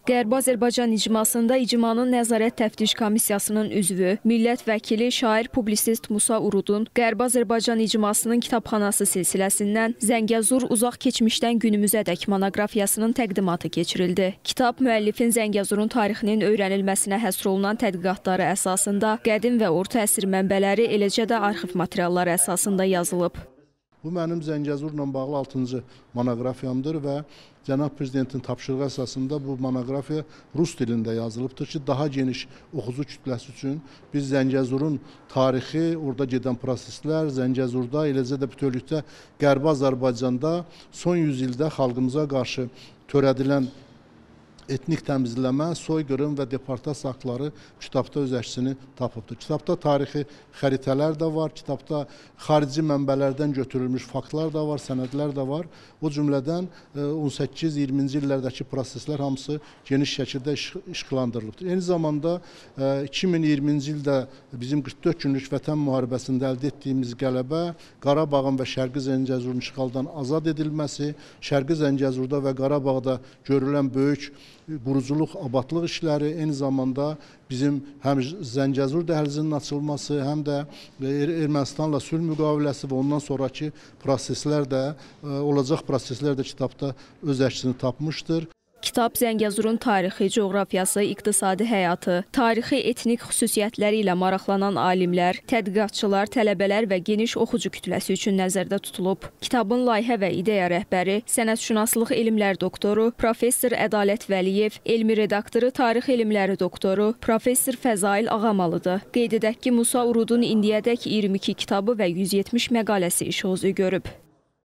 Qərbi Azərbaycan icmasında icmanın nəzarət təftiş komissiyasının üzvü, millət vəkili, şair, publisist Musa Urudun Qərbi Azərbaycan icmasının kitabxanası silsiləsindən Zəngəzur uzaq keçmişdən günümüzədək monoqrafiyasının təqdimatı keçirildi. Kitab müəllifin Zəngəzurun tarixinin öyrənilməsinə həsr olunan tədqiqatları əsasında qədim və orta əsr mənbələri, eləcə də arxiv materialları əsasında yazılıb. Bu mənim Zəngəzurla bağlı 6-cı monoqrafiyamdır və Cənab Prezidentin tapşırığı əsasında bu monoqrafiya rus dilində yazılıbdır ki, daha geniş oxucu kütləsi üçün biz Zəngəzurun tarixi, orada gedən proseslər, Zəngəzurda, eləcə də bütövlükdə Qərbi Azərbaycanda son 100 ildə xalqımıza qarşı törədilən etnik təmizləmə, soyqırım və deportasiya aktları kitabda öz əksini tapıbdır. Kitabda tarixi xəritələr də var, kitabda xarici mənbələrdən götürülmüş faktlar da var, sənədlər də var. O cümlədən 18-20-ci illərdəki proseslər hamısı geniş şəkildə işıqlandırılıbdır. Eyni zamanda 2020-ci ildə bizim 44 günlük vətən müharibəsində əldə etdiyimiz qələbə, Qarabağın və Şərqi Zəngəzurun işğaldan azad edilməsi, Şərqi Zəngəzurda və Qarabağda görülən böyük quruculuq, abadlıq işləri, eyni zamanda bizim həm Zəngəzur dəhlizinin açılması, həm də Ermənistanla sülh müqaviləsi və ondan sonraki proseslər də, olacaq proseslər də kitabda öz əksini tapmışdır. Kitab Zəngəzurun tarixi, coğrafiyası, iqtisadi həyatı, tarixi etnik xüsusiyyətləri ilə maraqlanan alimlər, tədqiqatçılar, tələbələr və geniş oxucu kütləsi üçün nəzərdə tutulub. Kitabın layihə və ideya rəhbəri, sənətşünaslıq elmlər doktoru, professor Ədalət Vəliyev, elmi redaktoru, tarix elmləri doktoru, professor Fəzail Ağamalıdır. Qeyd edək ki, Musa Urudun indiyədək 22 kitabı və 170 məqaləsi işğuzü görüb.